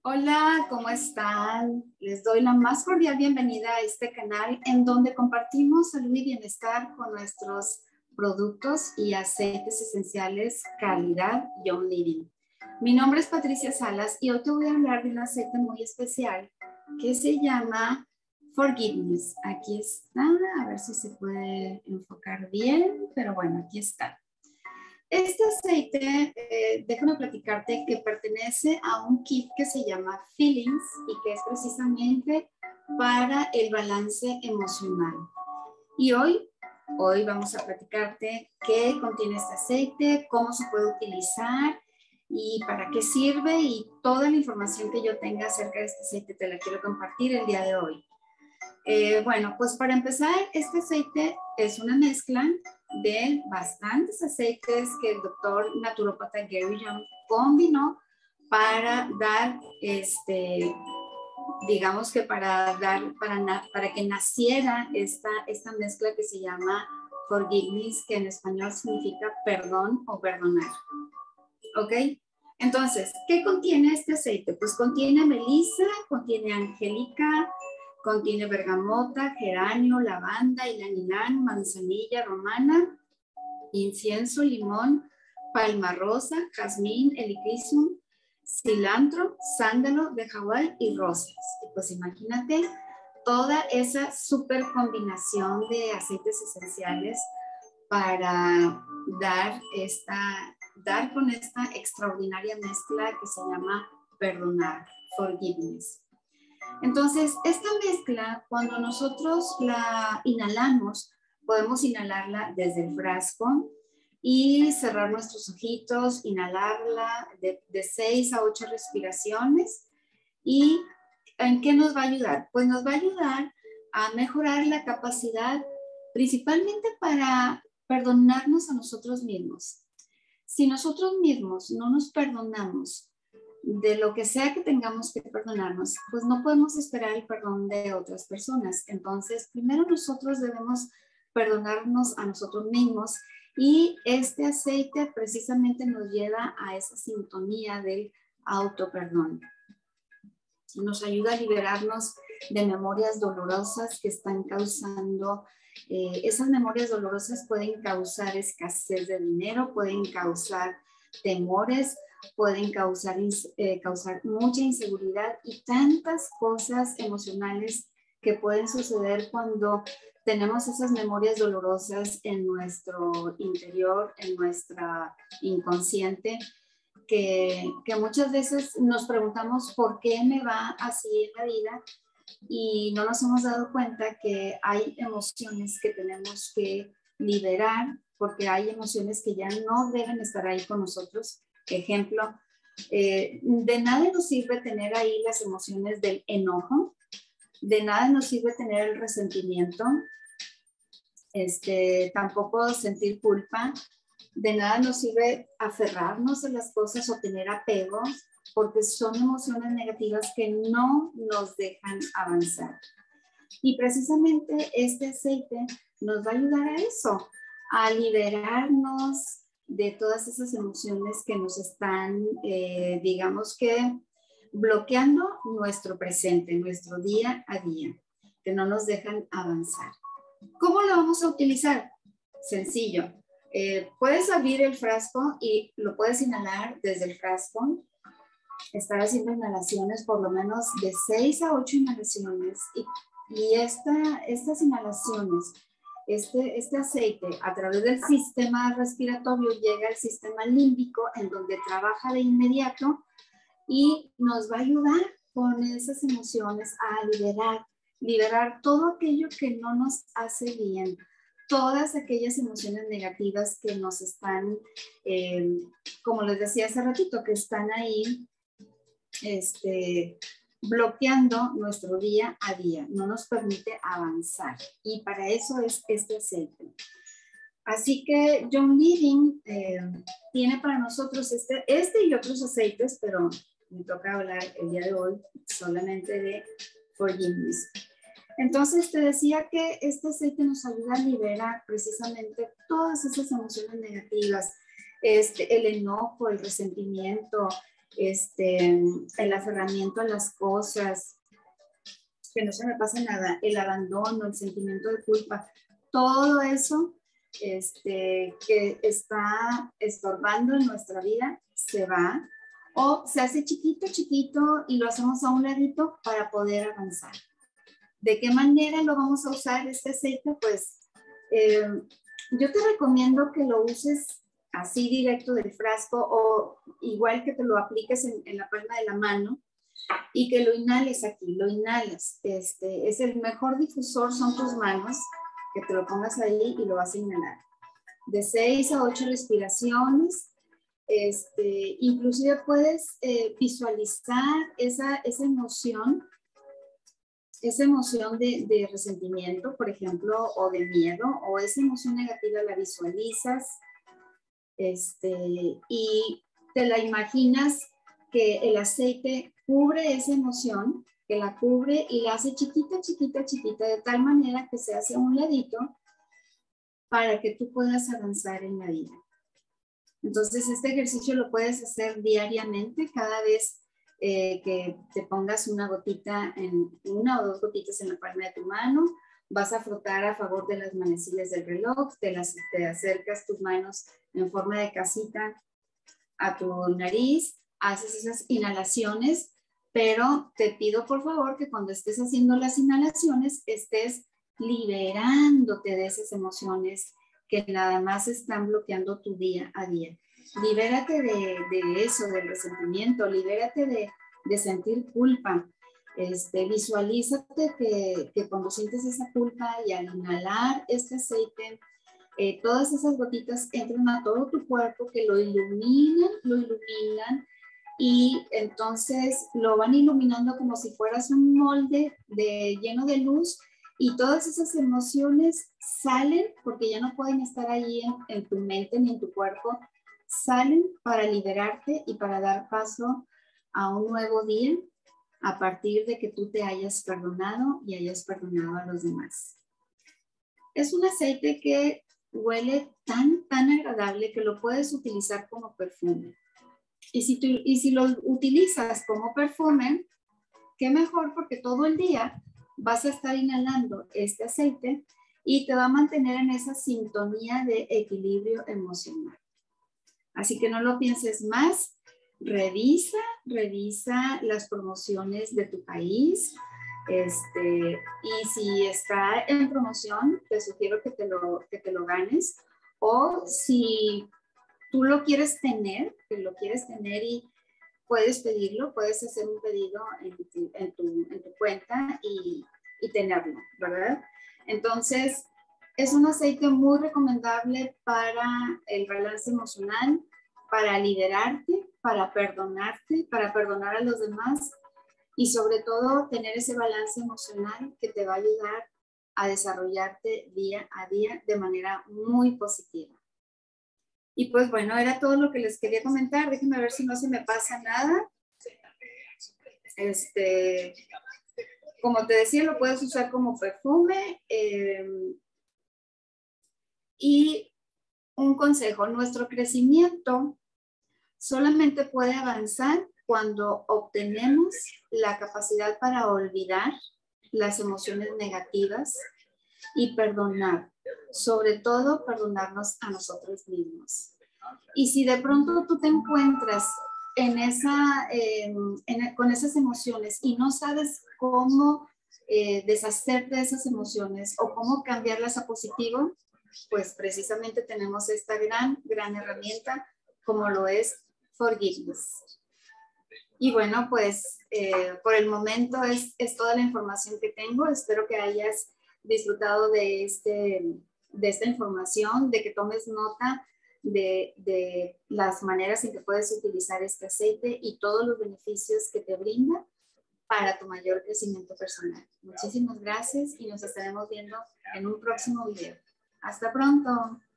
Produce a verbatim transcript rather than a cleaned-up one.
Hola, ¿cómo están? Les doy la más cordial bienvenida a este canal en donde compartimos salud y bienestar con nuestros productos y aceites esenciales calidad Young Living. Mi nombre es Patricia Salas y hoy te voy a hablar de un aceite muy especial que se llama Forgiveness. Aquí está, a ver si se puede enfocar bien, pero bueno, aquí está. Este aceite, eh, déjame platicarte que pertenece a un kit que se llama Feelings y que es precisamente para el balance emocional. Y hoy, hoy vamos a platicarte qué contiene este aceite, cómo se puede utilizar y para qué sirve, y toda la información que yo tenga acerca de este aceite te la quiero compartir el día de hoy. Eh, bueno, pues para empezar, este aceite es una mezcla de bastantes aceites que el doctor naturópata Gary Young combinó para dar, este, digamos que para dar, para, para que naciera esta, esta mezcla que se llama Forgiveness, que en español significa perdón o perdonar. ¿Ok? Entonces, ¿qué contiene este aceite? Pues contiene melisa, contiene angélica, contiene bergamota, geranio, lavanda, ylang-ylang, manzanilla romana, incienso, limón, palma rosa, jazmín, helichrysum, cilantro, sándalo de Hawái y rosas. Y pues imagínate toda esa super combinación de aceites esenciales para dar, esta, dar con esta extraordinaria mezcla que se llama perdonar, forgiveness. Entonces, esta mezcla, cuando nosotros la inhalamos, podemos inhalarla desde el frasco y cerrar nuestros ojitos, inhalarla de, de seis a ocho respiraciones. ¿Y en qué nos va a ayudar? Pues nos va a ayudar a mejorar la capacidad, principalmente para perdonarnos a nosotros mismos. Si nosotros mismos no nos perdonamos de lo que sea que tengamos que perdonarnos, pues no podemos esperar el perdón de otras personas. Entonces, primero nosotros debemos perdonarnos a nosotros mismos, y este aceite precisamente nos lleva a esa sintonía del autoperdón. Nos ayuda a liberarnos de memorias dolorosas que están causando, eh, esas memorias dolorosas pueden causar escasez de dinero, pueden causar temores, pueden causar, eh, causar mucha inseguridad y tantas cosas emocionales que pueden suceder cuando tenemos esas memorias dolorosas en nuestro interior, en nuestra inconsciente, que, que muchas veces nos preguntamos por qué me va así en la vida, y no nos hemos dado cuenta que hay emociones que tenemos que liberar, porque hay emociones que ya no deben estar ahí con nosotros. Ejemplo, eh, de nada nos sirve tener ahí las emociones del enojo, de nada nos sirve tener el resentimiento, este, tampoco sentir culpa, de nada nos sirve aferrarnos a las cosas o tener apegos, porque son emociones negativas que no nos dejan avanzar. Y precisamente este aceite nos va a ayudar a eso, a liberarnos de todas esas emociones que nos están, eh, digamos que, bloqueando nuestro presente, nuestro día a día, que no nos dejan avanzar. ¿Cómo lo vamos a utilizar? Sencillo. Eh, puedes abrir el frasco y lo puedes inhalar desde el frasco. Estar haciendo inhalaciones, por lo menos de seis a ocho inhalaciones. Y, y esta, estas inhalaciones, este, este aceite, a través del sistema respiratorio, llega al sistema límbico, en donde trabaja de inmediato y nos va a ayudar con esas emociones a liberar, liberar todo aquello que no nos hace bien, todas aquellas emociones negativas que nos están, eh, como les decía hace ratito, que están ahí este, bloqueando nuestro día a día, no nos permite avanzar, y para eso es este aceite. Así que Young Living eh, tiene para nosotros este, este y otros aceites, pero me toca hablar el día de hoy solamente de Forgiveness. Entonces te decía que este aceite nos ayuda a liberar precisamente todas esas emociones negativas, este, el enojo, el resentimiento, este, el aferramiento a las cosas, que no se me pasa nada, el abandono, el sentimiento de culpa, todo eso este, que está estorbando en nuestra vida se va o se hace chiquito, chiquito y lo hacemos a un ladito para poder avanzar. ¿De qué manera lo vamos a usar este aceite? Pues eh, yo te recomiendo que lo uses así directo del frasco o igual que te lo apliques en, en la palma de la mano y que lo inhales aquí, lo inhalas. Este, es el mejor difusor, son tus manos, que te lo pongas ahí y lo vas a inhalar. De seis a ocho respiraciones. Este, inclusive puedes eh, visualizar esa, esa emoción, esa emoción de, de resentimiento, por ejemplo, o de miedo, o esa emoción negativa la visualizas este, y te la imaginas que el aceite cubre esa emoción, que la cubre y la hace chiquita, chiquita, chiquita, de tal manera que se hace a un ladito para que tú puedas avanzar en la vida. Entonces, este ejercicio lo puedes hacer diariamente, cada vez eh, que te pongas una gotita, en, una o dos gotitas en la palma de tu mano, vas a frotar a favor de las manecillas del reloj, te, las, te acercas tus manos en forma de casita a tu nariz, haces esas inhalaciones, pero te pido por favor que cuando estés haciendo las inhalaciones estés liberándote de esas emociones que nada más están bloqueando tu día a día. Libérate de, de eso, del resentimiento, libérate de, de sentir culpa. Este, visualízate que, que cuando sientes esa culpa y al inhalar este aceite, eh, todas esas gotitas entran a todo tu cuerpo, que lo iluminan, lo iluminan y entonces lo van iluminando como si fueras un molde de, lleno de luz. Y todas esas emociones salen, porque ya no pueden estar ahí en, en tu mente ni en tu cuerpo, salen para liberarte y para dar paso a un nuevo día a partir de que tú te hayas perdonado y hayas perdonado a los demás. Es un aceite que huele tan, tan agradable que lo puedes utilizar como perfume. Y si, tú, y si lo utilizas como perfume, qué mejor, porque todo el día vas a estar inhalando este aceite y te va a mantener en esa sintonía de equilibrio emocional. Así que no lo pienses más, revisa, revisa las promociones de tu país. Este, y si está en promoción, te sugiero que te lo, que te lo ganes. O si tú lo quieres tener, que lo quieres tener y puedes pedirlo, puedes hacer un pedido en tu, en tu, en tu cuenta y, y tenerlo, ¿verdad? Entonces, es un aceite muy recomendable para el balance emocional, para liberarte, para perdonarte, para perdonar a los demás y sobre todo tener ese balance emocional que te va a ayudar a desarrollarte día a día de manera muy positiva. Y pues bueno, era todo lo que les quería comentar. Déjenme ver si no se me pasa nada. Este, como te decía, lo puedes usar como perfume. Eh, y un consejo, nuestro crecimiento solamente puede avanzar cuando obtenemos la capacidad para olvidar las emociones negativas y perdonar, sobre todo perdonarnos a nosotros mismos. Y si de pronto tú te encuentras en esa, eh, en, con esas emociones y no sabes cómo eh, deshacerte de esas emociones o cómo cambiarlas a positivo, pues precisamente tenemos esta gran, gran herramienta como lo es Forgiveness. Y bueno, pues eh, por el momento es, es toda la información que tengo. Espero que hayas disfrutado de, este, de esta información, de que tomes nota de, de las maneras en que puedes utilizar este aceite y todos los beneficios que te brinda para tu mayor crecimiento personal. Muchísimas gracias y nos estaremos viendo en un próximo video. Hasta pronto.